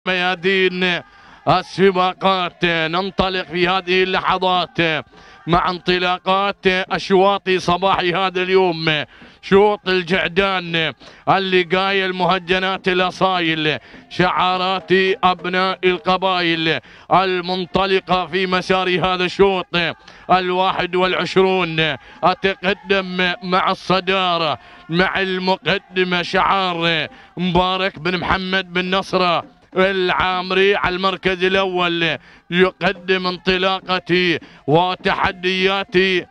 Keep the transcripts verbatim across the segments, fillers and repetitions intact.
ميادين السباقات. ننطلق في هذه اللحظات مع انطلاقات أشواط صباحي هذا اليوم. شوط الجعدان، اللقاية، المهجنات، الأصايل، شعارات أبناء القبائل المنطلقة في مسار هذا الشوط الواحد والعشرون. أتقدم مع الصدارة مع المقدمة شعار مبارك بن محمد بن نصرة العامري على المركز الأول، يقدم انطلاقتي وتحدياتي.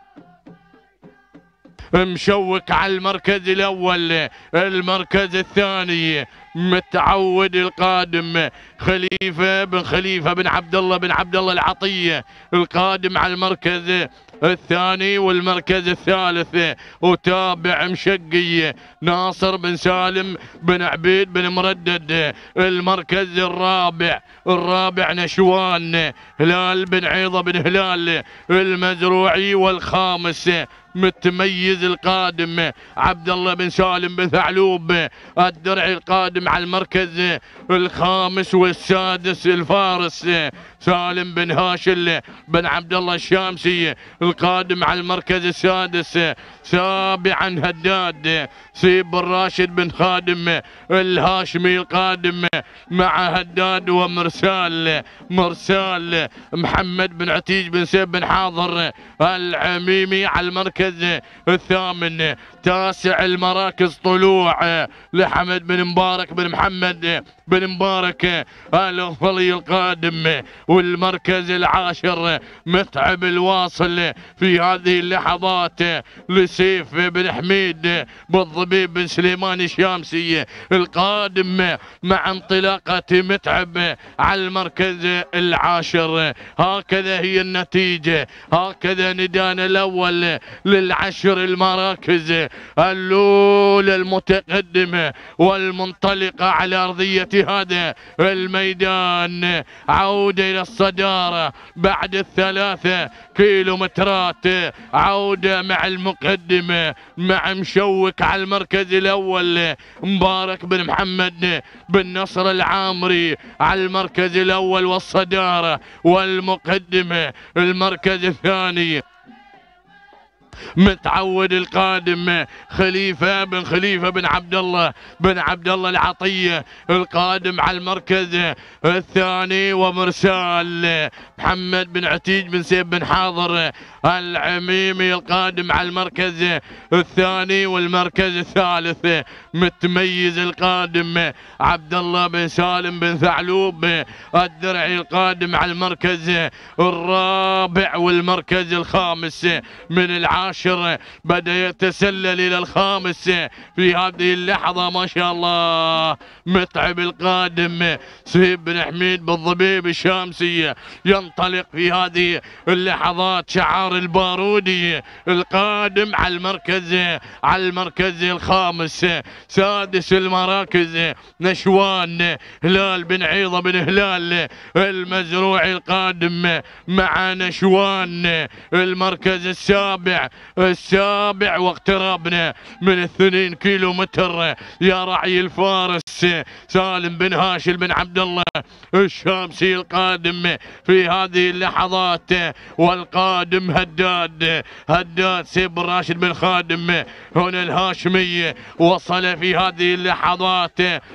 مشوك على المركز الأول. المركز الثاني متعود القادم خليفة بن خليفة بن عبد الله بن عبد الله العطية القادم على المركز الثاني والمركز الثالث. وتابع مشقي ناصر بن سالم بن عبيد بن مردد المركز الرابع. الرابع نشوان هلال بن عيضة بن هلال المزروعي. والخامس متميز القادم عبد الله بن سالم بن ثعلوب الدرعي القادم على المركز الخامس. والسادس الفارس سالم بن هاشل بن عبد الله الشامسي القادم على المركز السادس. سابعا هداد سيب الراشد بن خادم الهاشمي القادم مع هداد ومرسال مرسال محمد بن عتيج بن سيب بن حاضر العميمي على المركز الثامن. تاسع المراكز طلوع لحمد بن مبارك بن محمد بن مبارك الأفضلي القادم. والمركز العاشر متعب الواصل في هذه اللحظات لسيف بن حميد بالضبيب بن سليمان الشامسي القادم مع انطلاقة متعب على المركز العاشر. هكذا هي النتيجة، هكذا ندانا الأول للعشر المراكز الأولى المتقدمة والمنطلقة على أرضية هذا الميدان. عودة إلى الصدارة بعد الثلاثة كيلومترات. عودة مع المقدمة مع مشوك على المركز الأول مبارك بن محمد بن نصر العامري على المركز الأول والصدارة. والمقدمة المركز الثاني متعود القادم خليفة بن خليفة بن عبد الله بن عبد الله العطية القادم على المركز الثاني. ومرسال محمد بن عتيج بن سيب بن حاضر العميمي القادم على المركز الثاني. والمركز الثالث متميز القادم عبد الله بن سالم بن ثعلوب الدرعي القادم على المركز الرابع. والمركز الخامس من العاشر بدأ يتسلل إلى الخامس في هذه اللحظة. ما شاء الله متعب القادم سيب بن حميد بالضبيب الشامسي ينطلق في هذه اللحظات. شعار البارودي القادم على المركز على المركز الخامس. سادس المراكز نشوان هلال بن عيضة بن هلال المزروعي القادم مع نشوان. المركز السابع السابع واقتربنا من الاثنين كيلو متر. يا رعي الفارس سالم بن هاشل بن عبد الله الشامسي القادم في هذه اللحظات. والقادم هداد هداد سيب الراشد بن خادم هنا الهاشمي وصل في هذه اللحظات.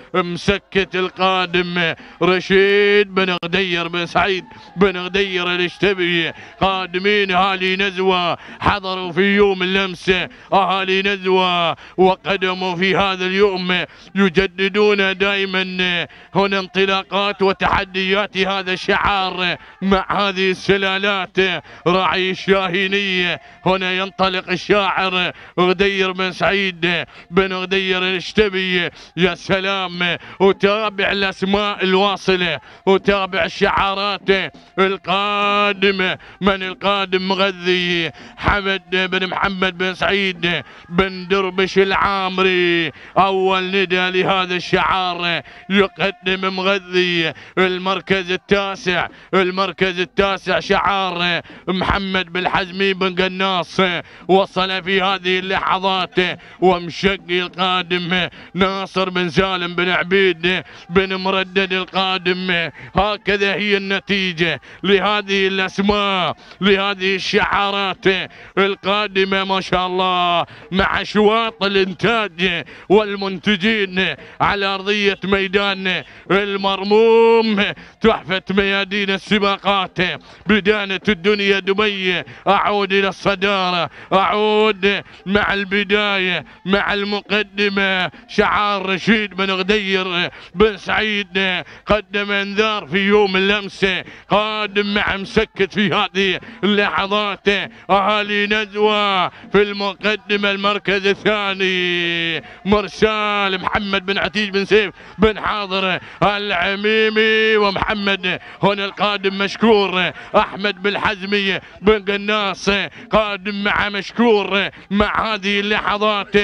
مسكت القادم رشيد بن غدير بن سعيد بن غدير الاشتبي قادمين اهالي نزوة حضروا في يوم الامس اهالي نزوة وقدموا في هذا اليوم يجددون دائما هنا انطلاقات وتحديات هذا الشعار مع هذه السلالات. راعي الشاهينية هنا ينطلق الشاعر غدير بن سعيد بن غدير الاشتبي. يا سلام، وتابع الاسماء الواصلة وتابع الشعارات القادمة. من القادم مغذي حمد بن محمد بن سعيد بن دربش العامري. أول ندى لهذا الشعار يقدم مغذي المركز التاسع، المركز التاسع شعار محمد بالحزمي بن قناص. وصل في هذه اللحظات ومشقي القادم ناصر بن سالم بن عبيد بن مردد القادم. هكذا هي النتيجة لهذه الأسماء، لهذه الشعارات القادمة ما شاء الله، مع شواط الإنتاج والمنتجين على أرضية ميدان المرموم. تحفة ميادين السباقات، بدانة الدنيا دبي. أعود إلى الصدارة، أعود مع البداية مع المقدمة. شعار رشيد بن غدير بن سعيد قدم انذار في يوم الأمس، قادم مع مسكت في هذه اللحظات. أهالي نزوة في المقدمة. المركز الثاني مرسال محمد بن عتيج بن سيف بن حاضر العميمي. ومحمد هنا القادم مشكور. أحمد بالحزمي بن قناص قادم مع مشكور. مع هذه اللحظات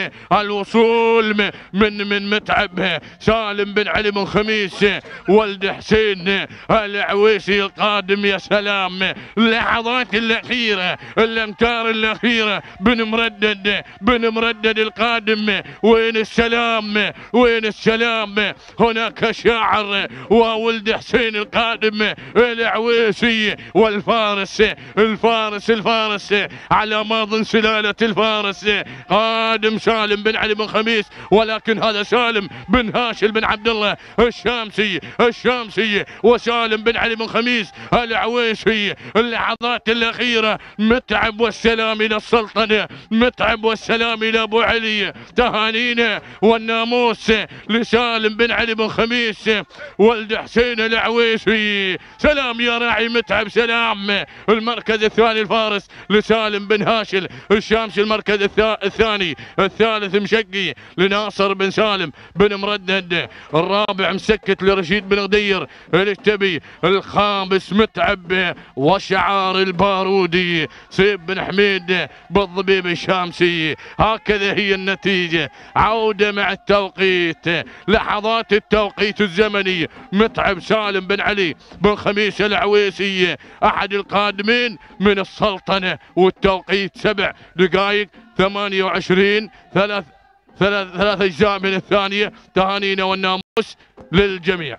الوصول من من متعب سالم بن علي بن خميس ولد حسين العويسي القادم. يا سلام، اللحظات الأخيرة، الأمتار الأخيرة. بن مردد بن مردد القادم. وين السلام، وين السلام؟ هناك شاعر وولد حسين القادم العويسي. والفارس الفارس الفارس على ماض سلالة الفارس قادم سالم بن علي بن خميس. ولكن هذا سالم بن هاشم بن عبد الله الشامسي الشامسي وسالم بن علي بن خميس العويسي. اللحظات الأخيرة. متعب والسلام إلى السلطنة، متعب والسلام إلى أبو علي. تهانينا والناموس لسالم بن علي بن خميس ولد حسين العويسي. سلام يا راعي متعب، سلام. المركز الثاني الفارس لسالم بن هاشم الشامسي. المركز الثاني الثالث مشقي لناصر بن سالم بن مردد. الرابع مسكت لرشيد بن غدير الكتبي. الخامس متعب وشعار البارودي سيف بن حميد بالضبيب الشامسي. هكذا هي النتيجة. عودة مع التوقيت، لحظات التوقيت الزمني. متعب سالم بن علي بن خميس العويسي أحد القادمين من السلطنة. والتوقيت سبع دقائق ثمانية وعشرين ثلاث ثلاث ثلاث أجزاء من الثانية. تهانينا والناموس للجميع.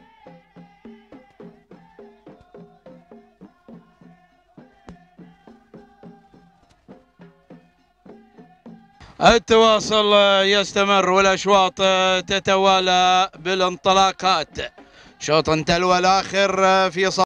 التواصل يستمر والأشواط تتوالى بالانطلاقات. شوط تلو الآخر في